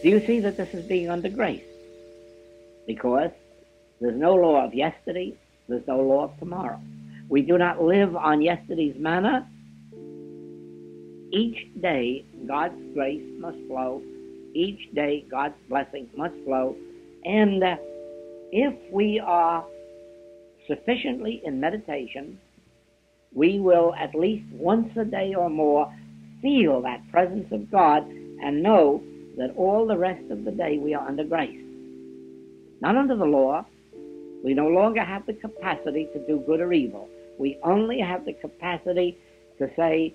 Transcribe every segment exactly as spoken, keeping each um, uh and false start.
Do you see that this is being under grace? Because there's no law of yesterday, there's no law of tomorrow. We do not live on yesterday's manna. Each day, God's grace must flow. Each day, God's blessing must flow. And uh, if we are sufficiently in meditation, we will at least once a day or more feel that presence of God and know that all the rest of the day we are under grace. Not under the law. We no longer have the capacity to do good or evil. We only have the capacity to say,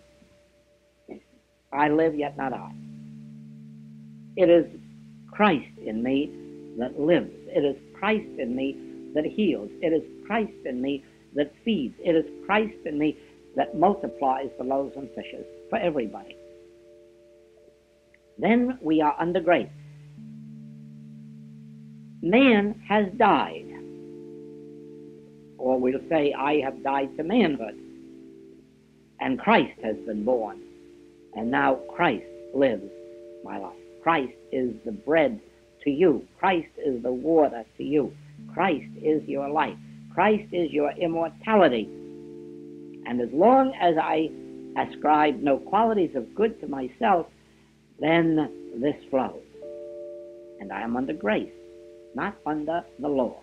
I live, yet not I. It is Christ in me that lives. It is Christ in me that heals. It is Christ in me that feeds. It is Christ in me that multiplies the loaves and fishes for everybody. Then we are under grace. Man has died. Or we'll say, I have died to manhood. And Christ has been born. And now Christ lives my life. Christ is the bread to you. Christ is the water to you. Christ is your life. Christ is your immortality. And as long as I ascribe no qualities of good to myself, then this flows. And I am under grace, not under the law.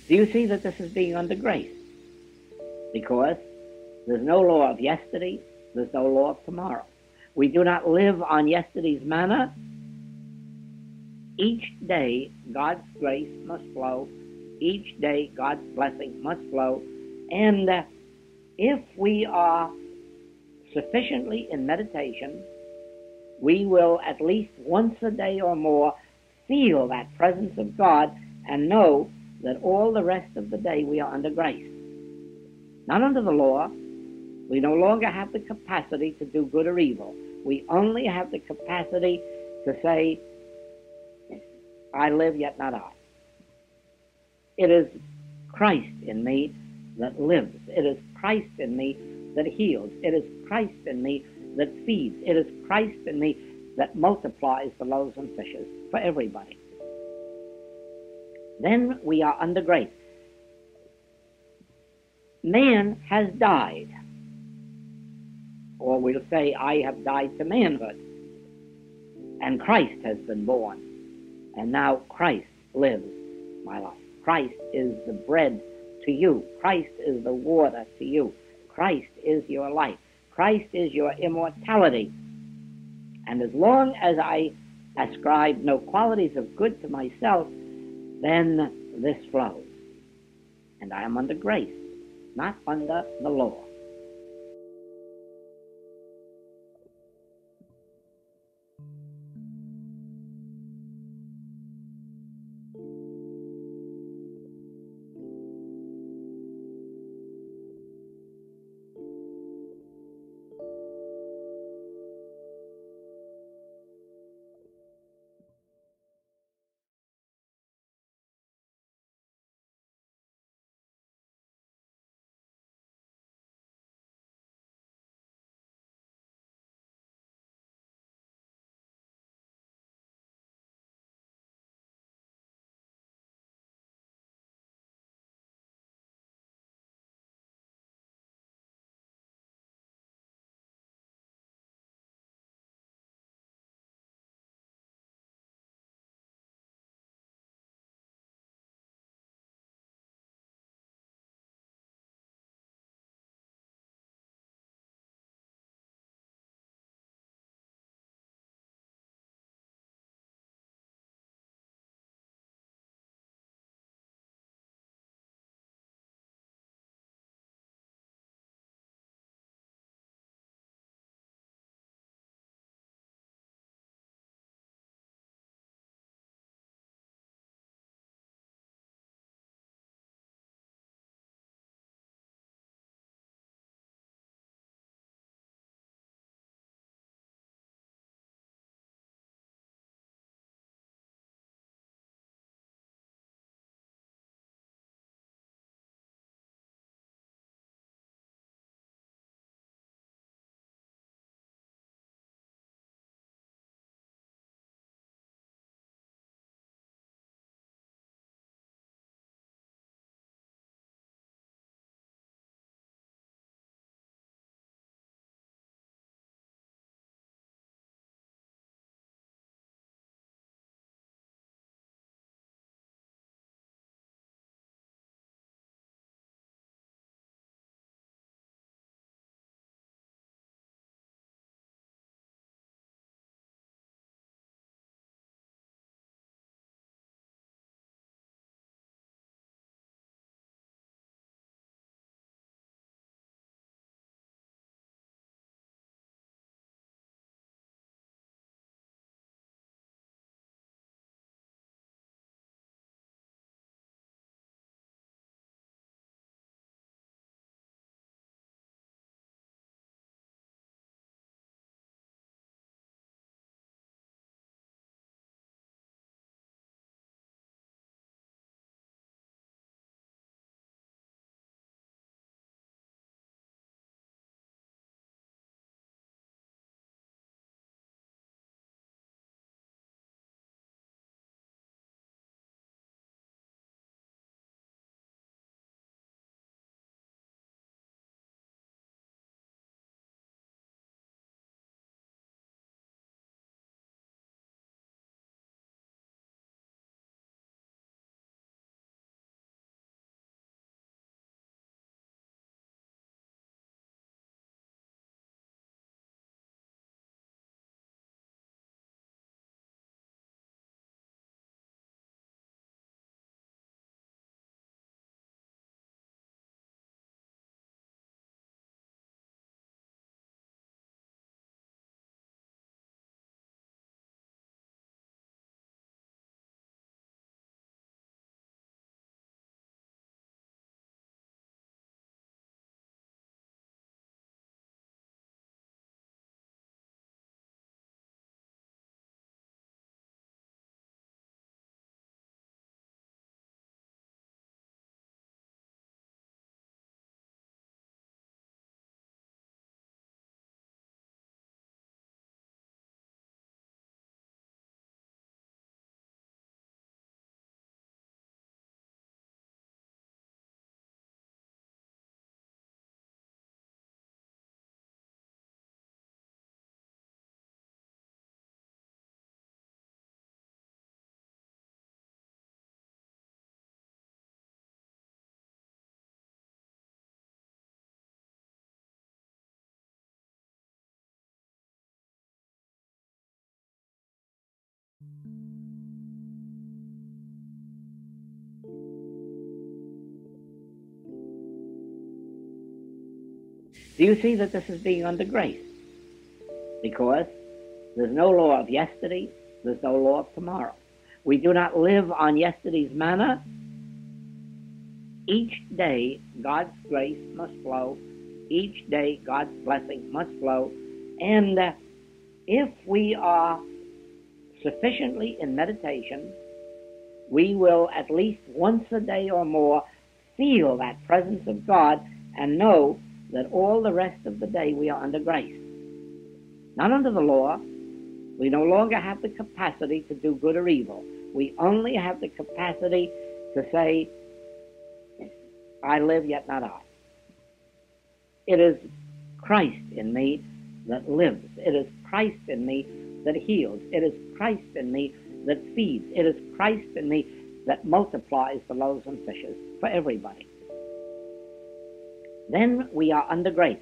Do you see that this is being under grace? Because there's no law of yesterday, there's no law of tomorrow. We do not live on yesterday's manna. Each day, God's grace must flow. Each day, God's blessing must flow. And uh, if we are sufficiently in meditation, we will at least once a day or more feel that presence of God and know that all the rest of the day we are under grace. Not under the law. We no longer have the capacity to do good or evil. We only have the capacity to say, I live, yet not I. It is Christ in me that lives. It is Christ in me that heals. It is Christ in me that feeds. It is Christ in me that multiplies the loaves and fishes for everybody. Then we are under grace. Man has died. Or we'll say, I have died to manhood. And Christ has been born. And now Christ lives my life. Christ is the bread to you. Christ is the water to you. Christ is your life. Christ is your immortality. And as long as I ascribe no qualities of good to myself, then this flows. And I am under grace, not under the law. Do you see that this is being under grace? Because there's no law of yesterday, there's no law of tomorrow. We do not live on yesterday's manna. Each day, God's grace must flow. Each day, God's blessing must flow. And uh, if we are sufficiently in meditation, we will at least once a day or more feel that presence of God and know that all the rest of the day we are under grace. Not under the law. We no longer have the capacity to do good or evil. We only have the capacity to say, I live, yet not I. It is Christ in me that lives. It is Christ in me that heals. It is Christ in me that feeds. It is Christ in me that multiplies the loaves and fishes for everybody. Then we are under grace.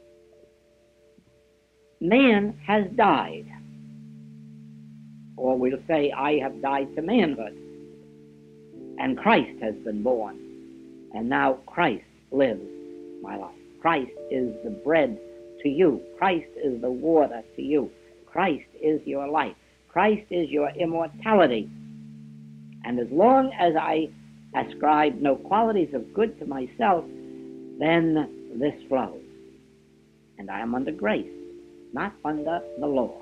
Man has died. Or we'll say, I have died to manhood. And Christ has been born. And now Christ lives my life. Christ is the bread to you. Christ is the water to you. Christ is your life. Christ is your immortality. And as long as I ascribe no qualities of good to myself, then this flows. And I am under grace, not under the law.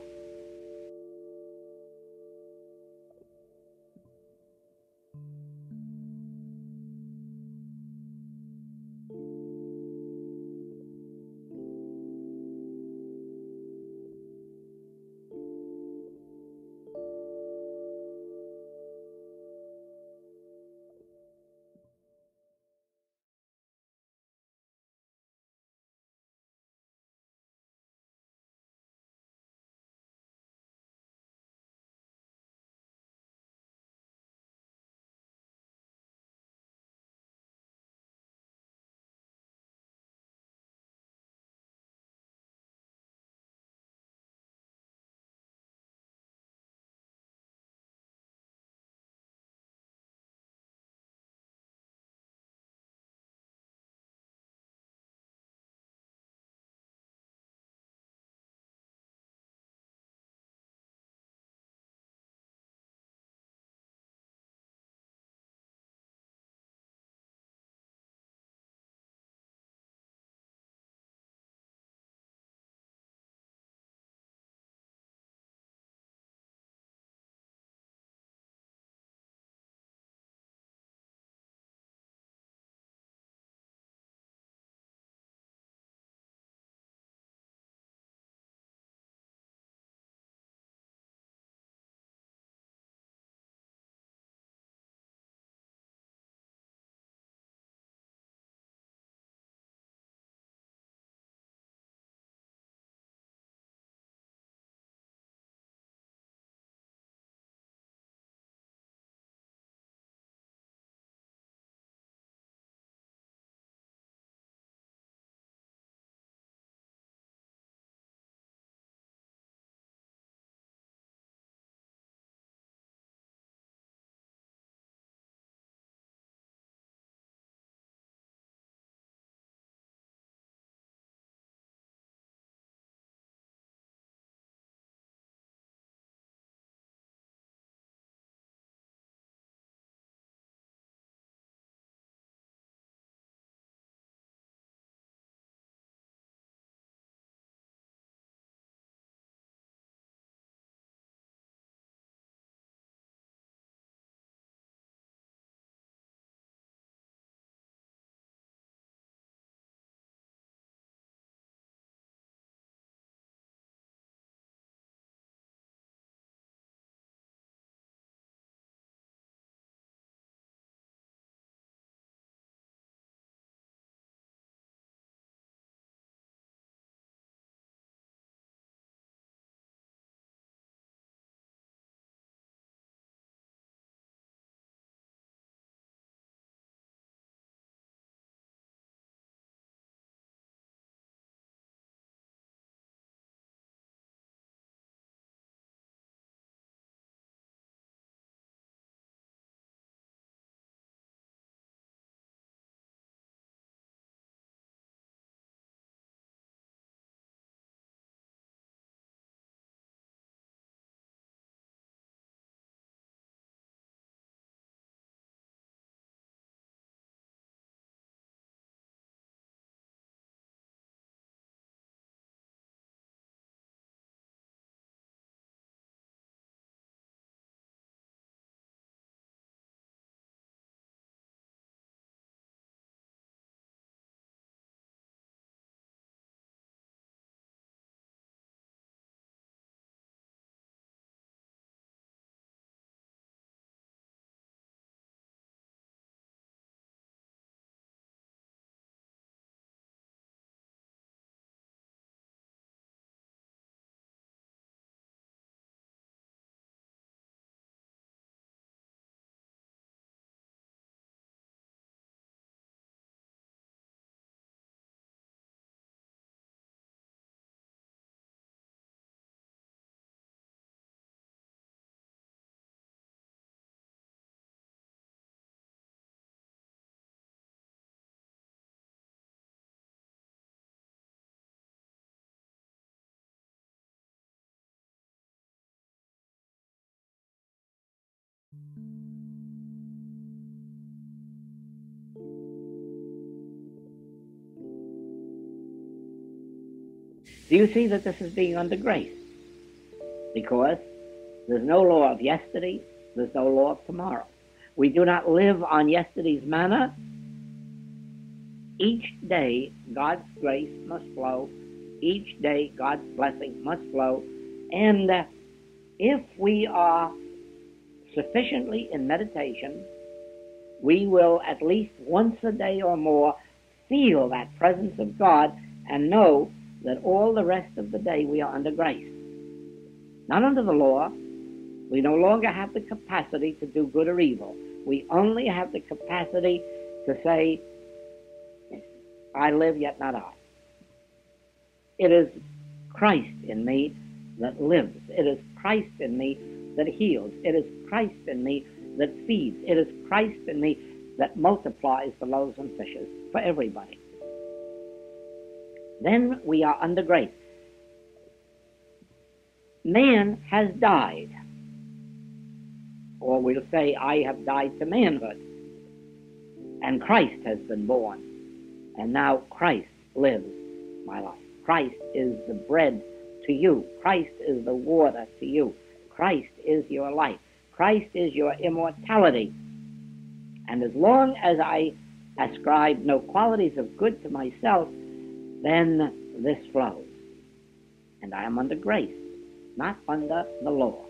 Do you see that this is being under grace? Because there's no law of yesterday, there's no law of tomorrow. We do not live on yesterday's manna. Each day, God's grace must flow. Each day, God's blessing must flow. And uh, if we are sufficiently in meditation, we will at least once a day or more feel that presence of God and know that all the rest of the day we are under grace. Not under the law. We no longer have the capacity to do good or evil. We only have the capacity to say, I live, yet not I. It is Christ in me that lives. It is Christ in me that heals. It is Christ in me that feeds. It is Christ in me that multiplies the loaves and fishes for everybody. Then we are under grace. Man has died. Or we'll say, I have died to manhood. And Christ has been born. And now Christ lives my life. Christ is the bread to you. Christ is the water to you. Christ is your life. Christ is your immortality. And as long as I ascribe no qualities of good to myself, then this flows. And I am under grace, not under the law.